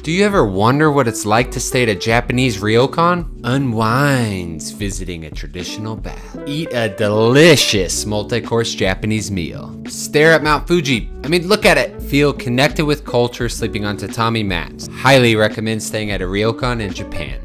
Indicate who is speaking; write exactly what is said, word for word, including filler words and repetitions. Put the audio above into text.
Speaker 1: Do you ever wonder what it's like to stay at a Japanese Ryokan? Unwinds visiting a traditional bath. Eat a delicious multi-course Japanese meal. Stare at Mount Fuji. I mean, look at it. Feel connected with culture sleeping on tatami mats. Highly recommend staying at a Ryokan in Japan.